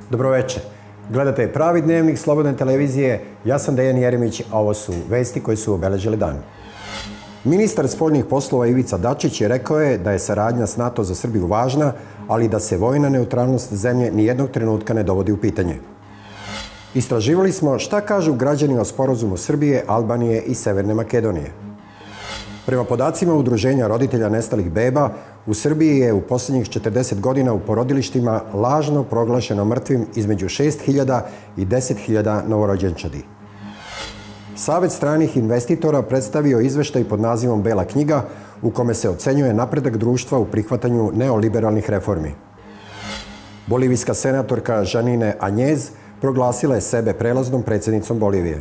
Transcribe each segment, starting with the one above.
Dobroveče. Gledate Pravi dnevnik Slobodne televizije. Ja sam Dejan Jeremić, a ovo su vesti koje su obeležile dan. Ministar spoljnih poslova Ivica Dačić rekao je da je saradnja s NATO za Srbiju važna, ali da se vojna neutralnost zemlje nijednog trenutka ne dovodi u pitanje. Istraživali smo šta kažu građani o sporazumu Srbije, Albanije i Severne Makedonije. Prema podacima Udruženja roditelja nestalih beba, u Srbiji je u posljednjih 40 godina u porodilištima lažno proglašeno mrtvim između 6.000 i 10.000 novorođenčadi. Savet stranih investitora predstavio izveštaj pod nazivom Bela knjiga, u kome se ocenjuje napredak društva u prihvatanju neoliberalnih reformi. Bolivijska senatorka Žanine Anjez proglasila je sebe prelaznom predsjednicom Bolivije.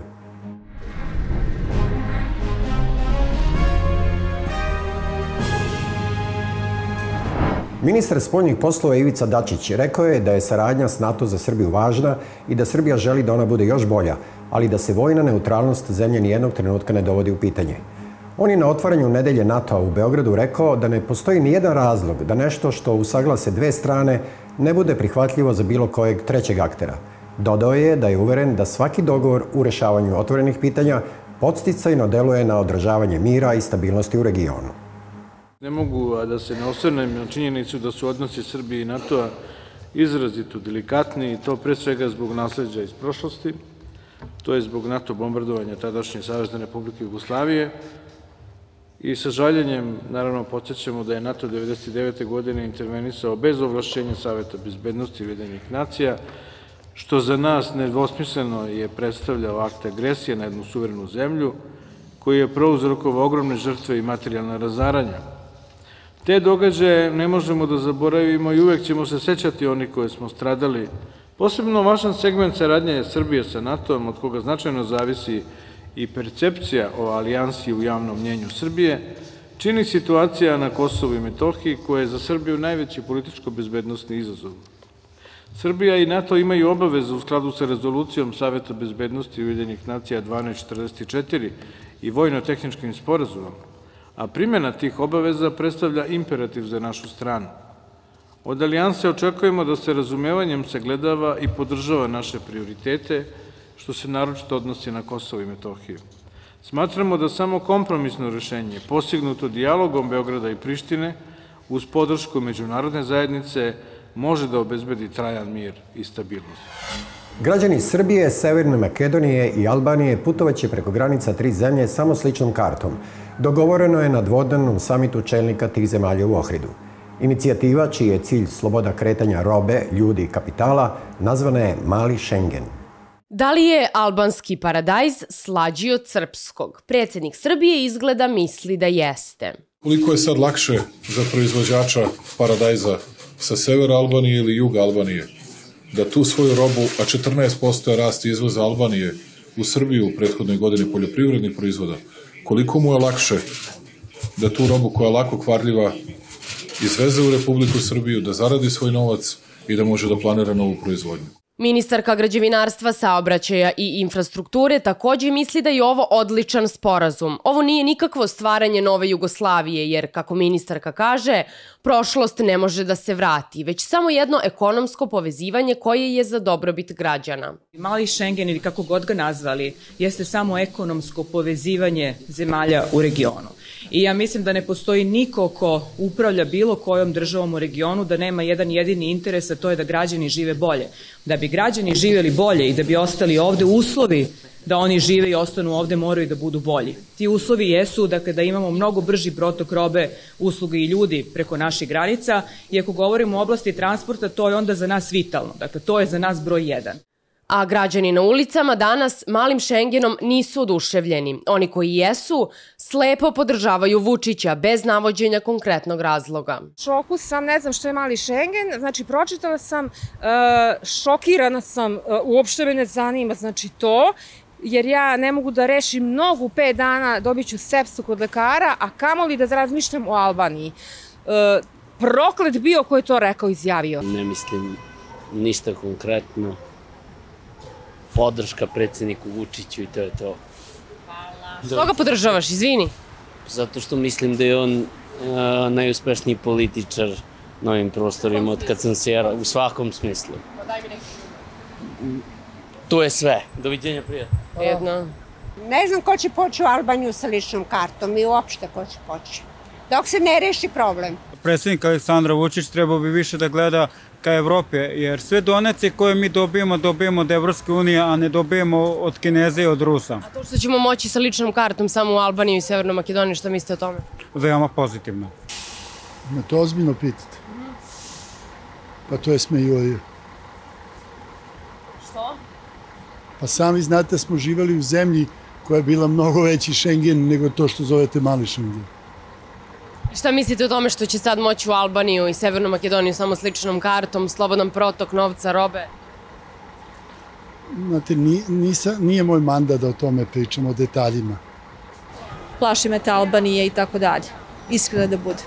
Ministar spoljnih poslova Ivica Dačić rekao je da je saradnja s NATO za Srbiju važna i da Srbija želi da ona bude još bolja, ali da se vojna neutralnost zemlje nijednog trenutka ne dovodi u pitanje. On je na otvaranju nedelje NATO-a u Beogradu rekao da ne postoji nijedan razlog da nešto što usaglase dve strane ne bude prihvatljivo za bilo kojeg trećeg aktera. Dodao je da je uveren da svaki dogovor u rešavanju otvorenih pitanja podsticajno deluje na održavanje mira i stabilnosti u regionu. Ne mogu a da se ne osvrnem na činjenicu da su odnosi Srbije i NATO-a izrazito delikatni i to pre svega zbog nasleđa iz prošlosti, to je zbog NATO bombardovanja tadašnje Savezne Republike Jugoslavije i sa žaljenjem naravno podsjećamo da je NATO 1999. godine intervenisao bez ovlašćenja Saveta bezbednosti Ujedinjenih nacija, što za nas nedvosmisleno je predstavljao akt agresije na jednu suverenu zemlju koji je prouzrokovao ogromne žrtve i materijalna razaranja. Te događaje ne možemo da zaboravimo i uvek ćemo se sećati oni koje smo stradali. Posebno važan segment saradnje Srbije sa NATO-om, od koga značajno zavisi i percepcija o alijansi u javnom mnjenju Srbije, čini situacija na Kosovu i Metohiji koja je za Srbiju najveći političko-bezbednosni izazov. Srbija i NATO imaju obavezu u skladu sa rezolucijom Saveta bezbednosti Ujedinjenih nacija 1244 i vojno-tehničkim sporazumom, a primjena tih obaveza predstavlja imperativ za našu stranu. Od alijanse očekujemo da se razumevanjem sagledava i podržava naše prioritete, što se naročito odnosi na Kosovo i Metohiju. Smatramo da samo kompromisno rešenje, postignuto dijalogom Beograda i Prištine, uz podršku međunarodne zajednice, može da obezbedi trajan mir i stabilnost. Građani Srbije, Severne Makedonije i Albanije putovaće preko granica tri zemlje samo s ličnom kartom. Dogovoreno je na dvodnevnom samitu čelnika tih zemalja u Ohridu. Inicijativa, čiji je cilj sloboda kretanja robe, ljudi i kapitala, nazvana je Mali Šengen. Da li je albanski paradajz slađi od srpskog? Predsjednik Srbije izgleda misli da jeste. Koliko je sad lakše za proizvođača paradajza sa severa Albanije ili juga Albanije da tu svoju robu, a 14% je rast izvoza Albanije u Srbiju u prethodnoj godini poljoprivrednih proizvoda, koliko mu je lakše da tu robu koja je lako kvarljiva izveze u Republiku Srbiju, da zaradi svoj novac i da može da planira novu proizvodnju. Ministarka građevinarstva, saobraćaja i infrastrukture također misli da je ovo odličan sporazum. Ovo nije nikakvo stvaranje nove Jugoslavije, jer, kako ministarka kaže, prošlost ne može da se vrati, već samo jedno ekonomsko povezivanje koje je za dobrobit građana. Mali Šengen, ili kako god ga nazvali, jeste samo ekonomsko povezivanje zemalja u regionu. I ja mislim da ne postoji niko ko upravlja bilo kojom državom u regionu da nema jedan jedini interes, a to je da građani žive bolje. Da bi građani živjeli bolje i da bi ostali ovde, uslovi da oni žive i ostanu ovde moraju da budu bolji. Ti uslovi jesu da imamo mnogo brži protok robe, usluga i ljudi preko naših granica i ako govorimo o oblasti transporta, to je onda za nas vitalno. Dakle, to je za nas broj jedan. A građani na ulicama danas malim Šengenom nisu oduševljeni. Oni koji jesu, slepo podržavaju Vučića, bez navođenja konkretnog razloga. Šoku sam, ne znam što je mali Šengen, znači pročitala sam, šokirana sam, uopšte me ne zanima, znači to, jer ja ne mogu da rešim nogu 5 dana, dobit ću sepsu kod lekara, a kamoli da razmišljam o Albaniji. Proklet bio ko je to rekao, izjavio. Ne mislim ništa konkretno. Podrška predsjedniku Vučiću i to je to. Što ga podržavaš, izvini? Zato što mislim da je on najuspešniji političar na ovim prostorima od kad sam se u svakom smislu. To je sve. Doviđenja, prijatno. Prijetno. Ne znam ko će poći u Albaniju sa ličnom kartom i uopšte ko će poći. Dok se ne reši problem. Predsjednik Aleksandar Vučić trebao bi više da gleda ka Evropi, jer sve donacije koje mi dobijemo od Evropske unije, a ne dobijemo od Kineza i od Rusa. A to što ćemo moći sa ličnom kartom samo u Albaniju i Severnoj Makedoniji, šta mislite o tome? Veoma pozitivno. Me to ozbiljno pitate. Pa to je smejurija. Što? Pa sami znate da smo živjeli u zemlji koja je bila mnogo veći Schengen nego to što zovete mali Schengen. Šta mislite o tome što će sad moći u Albaniju i Severnu Makedoniju samo s ličnom kartom, slobodan protok novca, robe? Znate, nije moj mandat da o tome pričamo, o detaljima. Plaši me te Albanije i tako dalje. Iskreno da bude.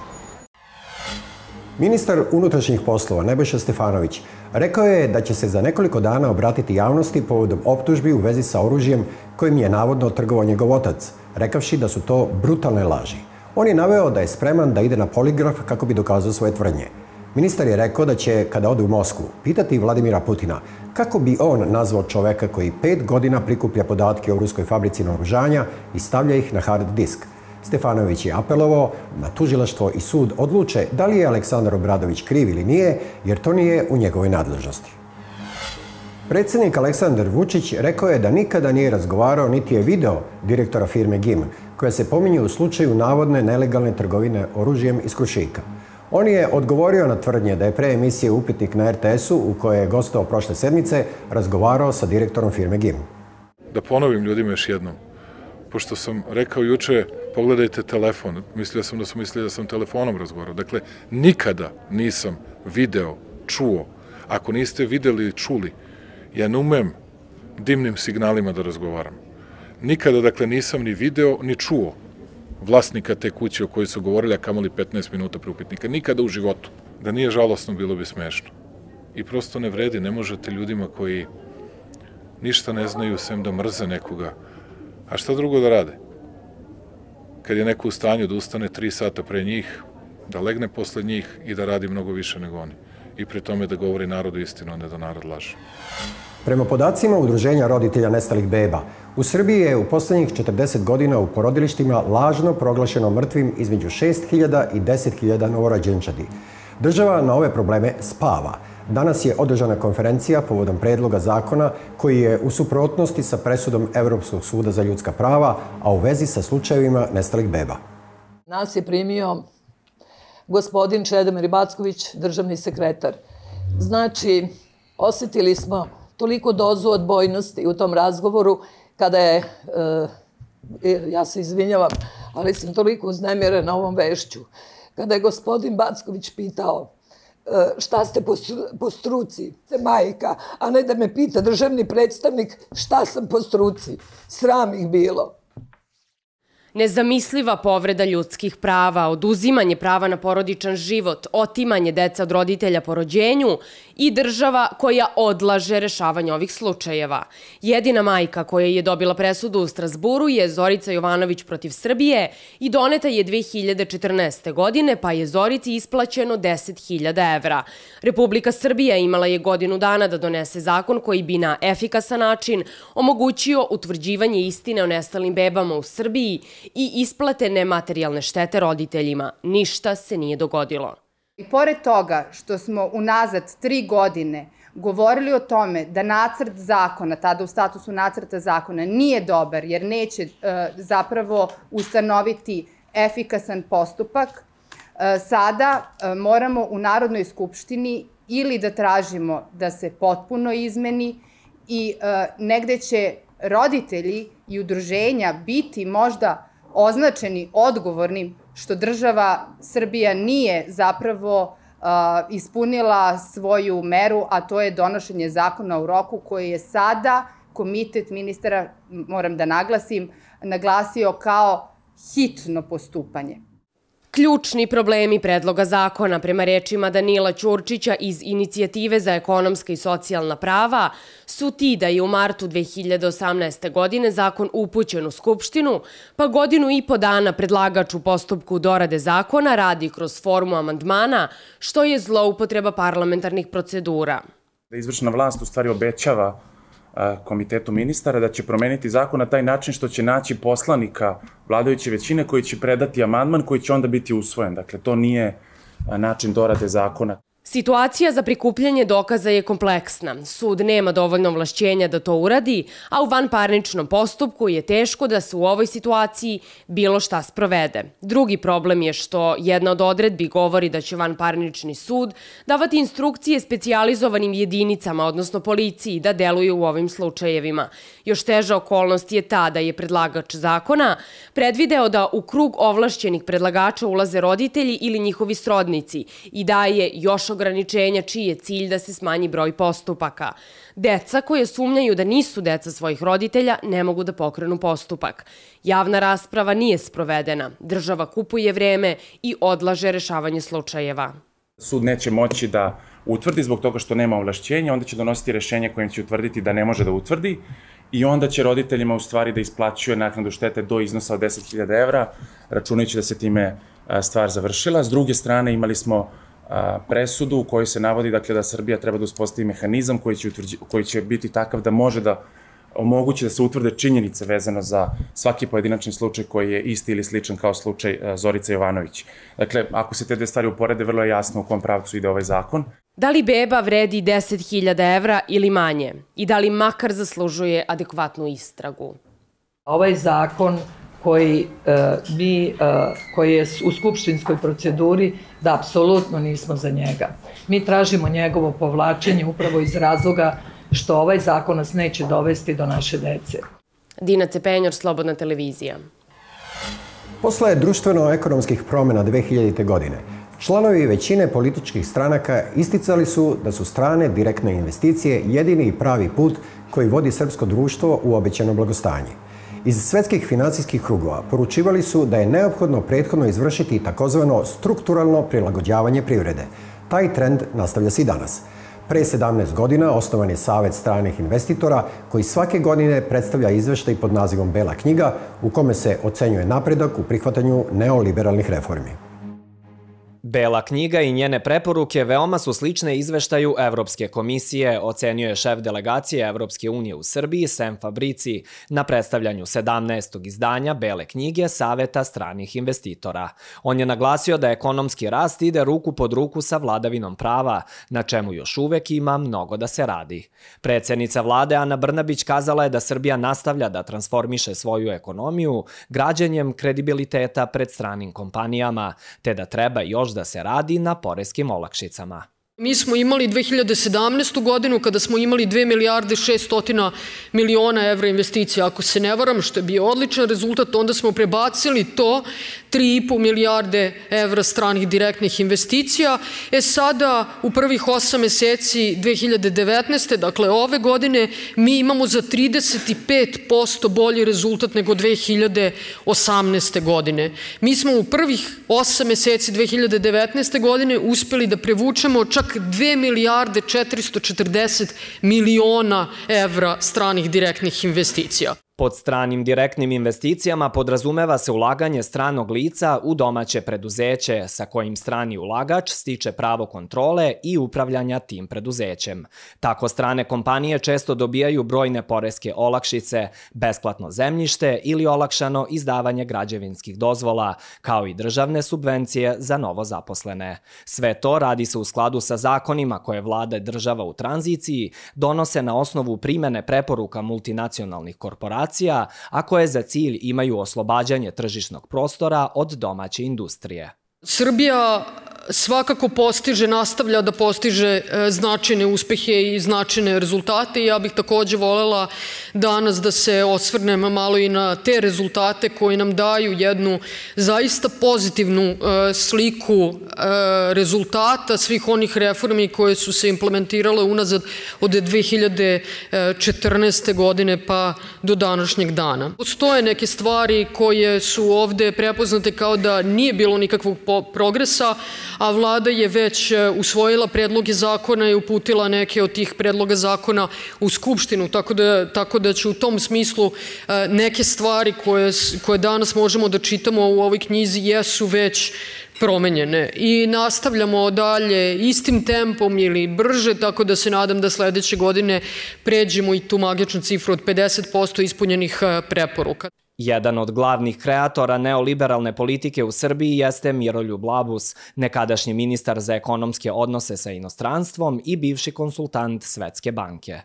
Ministar unutrašnjih poslova Nebojša Stefanović rekao je da će se za nekoliko dana obratiti javnosti povodom optužbi u vezi sa oružjem kojim je navodno trgovao njegov otac, rekavši da su to brutalne laži. On je naveo da je spreman da ide na poligraf kako bi dokazao svoje tvrdnje. Ministar je rekao da će, kada ode u Moskvu, pitati Vladimira Putina kako bi on nazvao čoveka koji 5 godina prikuplja podatke o ruskoj fabrici naoružanja i stavlja ih na hard disk. Stefanović je apelovao na tužilaštvo i sud odluče da li je Aleksandar Obradović kriv ili nije, jer to nije u njegovoj nadležnosti. Predsjednik Aleksandar Vučić rekao je da nikada nije razgovarao niti je video direktora firme GIM, koja se pominje u slučaju navodne nelegalne trgovine oružjem iz Krušika. On je odgovorio na tvrdnje da je pre emisije Upitnik na RTS-u, u kojoj je gostovao prošle sedmice, razgovarao sa direktorom firme GIM. Da ponovim ljudima još jednom. Pošto sam rekao juče, pogledajte telefon, mislio sam da su mislili da sam telefonom razgovarao. Dakle, nikada nisam video, čuo. Ako niste videli ili čuli, ja ne umem dimnim signalima da razgovaram. Nikada, dakle, nisam ni video, ni čuo vlasnika te kuće o kojoj su govorili, a kamoli 15 minuta pre upitnika. Nikada u životu. Da nije žalosno, bilo bi smešno. I prosto ne vredi, ne možete ljudima koji ništa ne znaju, sem da mrze nekoga. A šta drugo da rade? Kad je neko u stanju da ustane 3 sata pre njih, da legne posle njih i da radi mnogo više nego oni. I pri tome da govori narodu istinu, a ne da narod laže. Prema podacima Udruženja roditelja nestalih beba, u Srbiji je u poslednjih 40 godina u porodilištima lažno proglašeno mrtvim između 6.000 i 10.000 novorođenčadi. Država na ove probleme spava. Danas je održana konferencija povodom predloga zakona koji je u suprotnosti sa presudom Evropskog suda za ljudska prava, a u vezi sa slučajevima nestalih beba. Nas je primio gospodin Čedomir Backović, državni sekretar. Znači, osetili smo toliko dozu odbojnosti u tom razgovoru kada je, ja se izvinjavam, ali sam toliko uznemirena ovom vešću, kada je gospodin Backović pitao šta ste po struci, ste majka, a ne da me pita državni predstavnik šta sam po struci. Sram ih bilo. Nezamisliva povreda ljudskih prava, oduzimanje prava na porodičan život, otimanje deca od roditelja po rođenju i država koja odlaže rešavanje ovih slučajeva. Jedina majka koja je dobila presudu u Strazburu je Zorica Jovanović protiv Srbije i doneta je 2014. godine, pa je Zorici isplaćeno 10.000 evra. Republika Srbija imala je godinu dana da donese zakon koji bi na efikasan način omogućio utvrđivanje istine o nestalim bebama u Srbiji i isplate nematerijalne štete roditeljima. Ništa se nije dogodilo. I pored toga što smo unazad 3 godine govorili o tome da nacrt zakona, tada u statusu nacrta zakona, nije dobar jer neće zapravo ustanoviti efikasan postupak, sada moramo u Narodnoj skupštini ili da tražimo da se potpuno izmeni i negde će roditelji i udruženja biti možda označeni odgovornim što država Srbija nije zapravo ispunila svoju meru, a to je donošenje zakona u roku koji je sada komitet ministara, moram da naglasim, naglasio kao hitno postupanje. Ključni problemi predloga zakona, prema rečima Danila Ćurčića iz Inicijative za ekonomska i socijalna prava, su ti da je u martu 2018. godine zakon upućen u Skupštinu, pa godinu i po dana predlagač u postupku dorade zakona radi kroz formu amandmana, što je zloupotreba parlamentarnih procedura. Izvršna vlast u stvari obećava komitetu ministara, da će promeniti zakon na taj način što će naći poslanika vladajuće većine koji će predati amandman koji će onda biti usvojen. Dakle, to nije način dorade zakona. Situacija za prikupljanje dokaza je kompleksna. Sud nema dovoljno ovlašćenja da to uradi, a u vanparničnom postupku je teško da se u ovoj situaciji bilo šta sprovede. Drugi problem je što jedna od odredbi govori da će vanparnični sud davati instrukcije specijalizovanim jedinicama, odnosno policiji, da deluju u ovim slučajevima. Još teža okolnost je ta da je predlagač zakona predvideo da u krug ovlašćenih predlagača ulaze roditelji ili njihovi srodnici i daje još ograničenja čiji je cilj da se smanji broj postupaka. Deca koje sumnjaju da nisu deca svojih roditelja ne mogu da pokrenu postupak. Javna rasprava nije sprovedena. Država kupuje vreme i odlaže rešavanje slučajeva. Sud neće moći da utvrdi zbog toga što nema ovlašćenja, onda će donositi rešenje kojim će utvrditi da ne može da utvrdi i onda će roditeljima u stvari da isplaćuje naknadu štete do iznosa od 10.000 evra, računajući da se time stvar završila. S druge strane imali smo presudu u kojoj se navodi da Srbija treba da uspostavi mehanizam koji će biti takav da može da omogući da se utvrde činjenice vezano za svaki pojedinačni slučaj koji je isti ili sličan kao slučaj Zorice Jovanović. Dakle, ako se te dve stvari uporede, vrlo je jasno u kom pravcu ide ovaj zakon. Da li beba vredi 10.000 evra ili manje? I da li makar zaslužuje adekvatnu istragu? Ovaj zakon koji je u skupštinskoj proceduri, da apsolutno nismo za njega. Mi tražimo njegovo povlačenje upravo iz razloga što ovaj zakon nas neće dovesti do naše dece. Dina Cepenjor, Slobodna televizija. Posle društveno-ekonomskih promjena 2000. godine, članovi većine političkih stranaka isticali su da su strane direktne investicije jedini i pravi put koji vodi srpsko društvo u obećano blagostanje. Iz svetskih finansijskih krugova poručivali su da je neophodno prethodno izvršiti takozvano strukturalno prilagođavanje privrede. Taj trend nastavlja se i danas. Pre 17 godina osnovan je Savet stranih investitora koji svake godine predstavlja izveštaj pod nazivom Bela knjiga u kome se ocenjuje napredak u prihvatanju neoliberalnih reformi. Bela knjiga i njene preporuke veoma su slične izveštaju Evropske komisije, ocenio je šef delegacije Evropske unije u Srbiji Sem Fabrici na predstavljanju 17. izdanja Bele knjige Saveta stranih investitora. On je naglasio da ekonomski rast ide ruku pod ruku sa vladavinom prava, na čemu još uvek ima mnogo da se radi. Predsednica vlade Ana Brnabić kazala je da Srbija nastavlja da transformiše svoju ekonomiju građenjem kredibiliteta pred stranim kompanijama, te da treba još da se radi na poreskim olakšicama. Mi smo imali 2017. godinu kada smo imali 2 milijarde 600 miliona evra investicija, ako se ne varam, što je bio odličan rezultat, onda smo prebacili to 3,5 milijarde evra stranih direktnih investicija. Sada u prvih 8 meseci 2019. dakle ove godine, mi imamo za 35% bolji rezultat nego 2018. godine. Mi smo u prvih 8 meseci 2019. godine uspeli da prevučemo čak 2 milijarde 440 miliona evra stranih direktnih investicija. Pod stranim direktnim investicijama podrazumeva se ulaganje stranog lica u domaće preduzeće sa kojim strani ulagač stiče pravo kontrole i upravljanja tim preduzećem. Tako strane kompanije često dobijaju brojne poreske olakšice, besplatno zemljište ili olakšano izdavanje građevinskih dozvola, kao i državne subvencije za novozaposlene. Sve to radi se u skladu sa zakonima koje vlade država u tranziciji donose na osnovu primene preporuka multinacionalnih korporacija, a koje za cilj imaju oslobađanje tržišnog prostora od domaće industrije. Srbija svakako nastavlja da postiže značajne uspehe i značajne rezultate. Ja bih takođe volela danas da se osvrnem malo i na te rezultate koji nam daju jednu zaista pozitivnu sliku rezultata svih onih reformi koje su se implementirale unazad od 2014. godine pa do današnjeg dana. Postoje neke stvari koje su ovde prepoznate kao da nije bilo nikakvog progresa, a vlada je već usvojila predloge zakona i uputila neke od tih predloga zakona u Skupštinu, tako da će u tom smislu neke stvari koje danas možemo da čitamo u ovoj knjizi jesu već promenjene i nastavljamo dalje istim tempom ili brže, tako da se nadam da sledeće godine pređemo i tu magičnu cifru od 50% ispunjenih preporuka. Jedan od glavnih kreatora neoliberalne politike u Srbiji jeste Miroljub Labus, nekadašnji ministar za ekonomske odnose sa inostranstvom i bivši konsultant Svetske banke.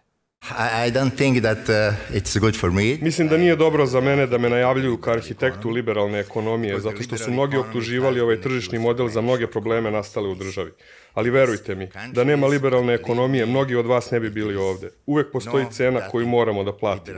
Mislim da nije dobro za mene da me najavljuju kao arhitektu liberalne ekonomije, zato što su mnogi optuživali ovaj tržišni model za mnoge probleme nastale u državi. Ali verujte mi, da nema liberalne ekonomije, mnogi od vas ne bi bili ovde. Uvek postoji cena koju moramo da platimo.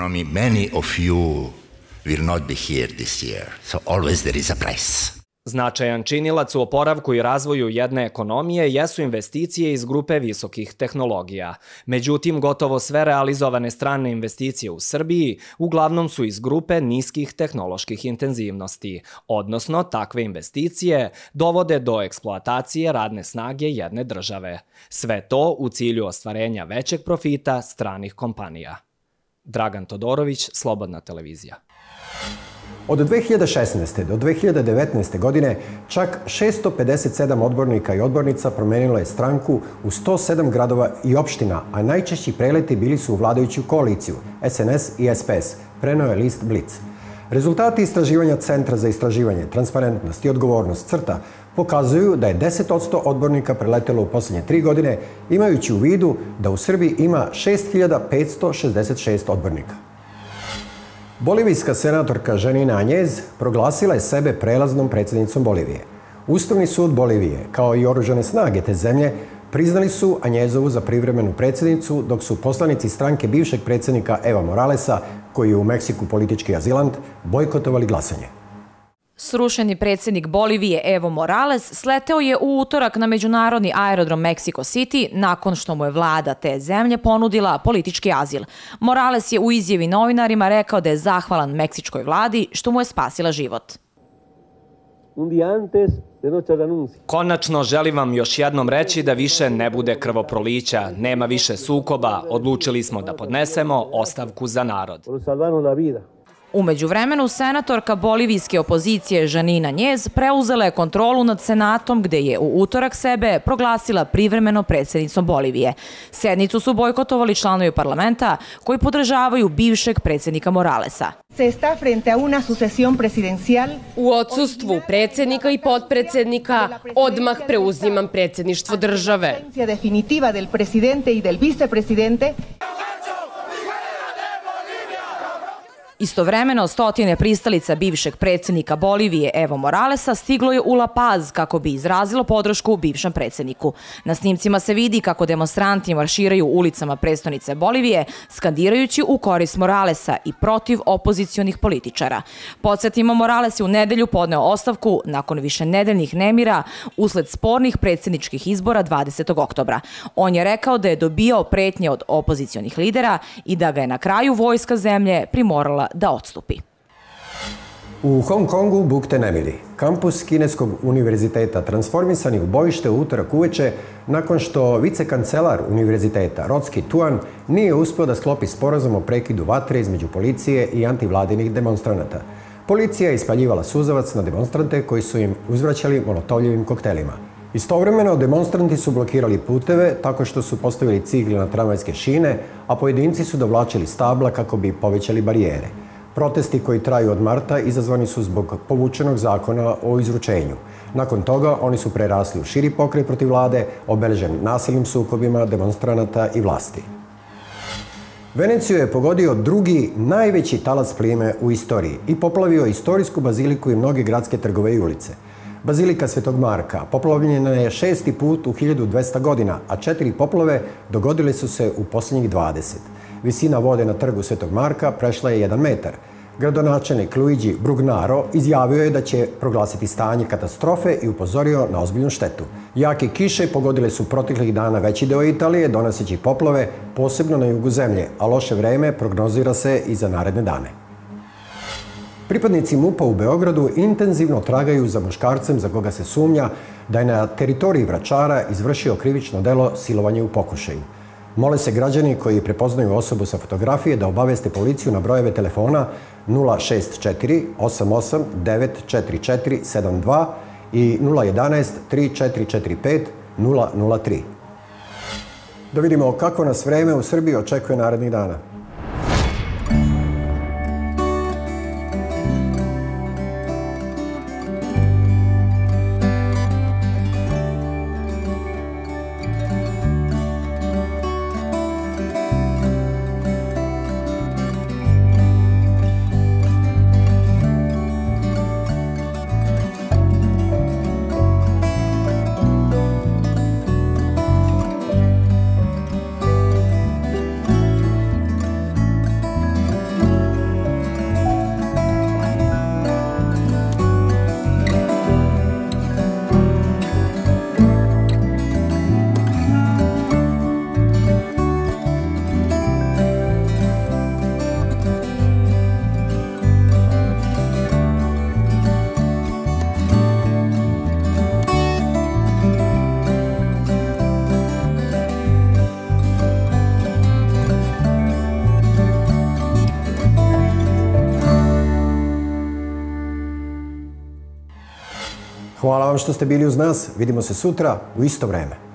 Značajan činilac u oporavku i razvoju jedne ekonomije jesu investicije iz grupe visokih tehnologija. Međutim, gotovo sve realizovane strane investicije u Srbiji uglavnom su iz grupe niskih tehnoloških intenzivnosti, odnosno takve investicije dovode do eksploatacije radne snage jedne države. Sve to u cilju ostvarenja većeg profita stranih kompanija. Dragan Todorović, Slobodna televizija. Od 2016. do 2019. godine čak 657 odbornika i odbornica promenilo je stranku u 107 gradova i opština, a najčešći preleti bili su u vladajuću koaliciju SNS i SPS, preneo je list Blic. Rezultati istraživanja Centra za istraživanje, transparentnost i odgovornost CRTA pokazuju da je 10% odbornika preletelo u poslednje 3 godine, imajući u vidu da u Srbiji ima 6566 odbornika. Bolivijska senatorka Janina Añez proglasila je sebe prelaznom predsjednicom Bolivije. Ustavni sud Bolivije, kao i oružane snage te zemlje, priznali su Añezovu za privremenu predsjednicu, dok su poslanici stranke bivšeg predsjednika Eva Moralesa, koji je u Meksiku politički azilant, bojkotovali glasanje. Srušeni predsjednik Bolivije Evo Morales sleteo je u utorak na međunarodni aerodrom Mexico City nakon što mu je vlada te zemlje ponudila politički azil. Morales je u izjavi novinarima rekao da je zahvalan meksičkoj vladi što mu je spasila život. Konačno želim vam još jednom reći da više ne bude krvoprolića, nema više sukoba, odlučili smo da podnesemo ostavku za narod. U međuvremenu, senatorka bolivijske opozicije Janina Añez preuzela je kontrolu nad Senatom, gde je u utorak sebe proglasila privremeno predsjednicom Bolivije. Sednicu su bojkotovali članovi parlamenta koji podržavaju bivšeg predsjednika Moralesa. U odsustvu predsjednika i potpredsjednika odmah preuzimam predsjedništvo države. Istovremeno, stotine pristalica bivšeg predsjednika Bolivije Evo Moralesa stiglo je u La Paz kako bi izrazilo podršku bivšem predsjedniku. Na snimcima se vidi kako demonstranti marširaju ulicama prestonice Bolivije, skandirajući u korist Moralesa i protiv opozicionih političara. Podsjetimo, Morales je u nedelju podneo ostavku nakon višenedeljnih nemira usled spornih predsjedničkih izbora 20. oktobra. On je rekao da je dobijao pretnje od opozicionih lidera i da ga je na kraju vojska zemlje primorala da odstupi. U Hong Kongu bukte nemiri. Kampus Kineskog univerziteta transformisan je u bojište u utorak uveče nakon što vicekancelar univerziteta Rodski Tuan nije uspeo da sklopi sporazum o prekidu vatre između policije i antivladinih demonstranata. Policija je ispaljivala suzavac na demonstrante koji su im uzvraćali molotovljevim koktelima. Istovremeno, demonstranti su blokirali puteve tako što su postavili cigle na tramvajske šine, a pojedinci su dovlačili stabla kako bi povećali barijere. Protesti koji traju od marta izazvani su zbog povučenog zakona o izručenju. Nakon toga oni su prerasli u širi pokret protiv vlade, obeležen nasilnim sukobima demonstranata i vlasti. Veneciju je pogodio drugi najveći talas plime u istoriji i poplavio istorijsku baziliku i mnoge gradske trgove i ulice. Bazilika Svetog Marka poplavljena je 6. put u 1200 godina, a 4 poplave dogodile su se u posljednjih 20. Visina vode na trgu Svetog Marka prešla je 1 metar. Gradonačelnik Luigi Brugnaro izjavio je da će proglasiti stanje katastrofe i upozorio na ozbiljnu štetu. Jake kiše pogodile su proteklih dana veći deo Italije, donoseći poplave, posebno na jugu zemlje, a loše vreme prognozira se i za naredne dane. Pripadnici MUP-a u Beogradu intenzivno tragaju za muškarcem za koga se sumnja da je na teritoriji Vračara izvršio krivično delo silovanje u pokušaju. Mole se građani koji prepoznaju osobu sa fotografije da obaveste policiju na brojeve telefona 064 88 944 72 i 011 3445 003. Da vidimo kako nas vreme u Srbiji očekuje narednih dana. Hvala vam što ste bili uz nas. Vidimo se sutra u isto vreme.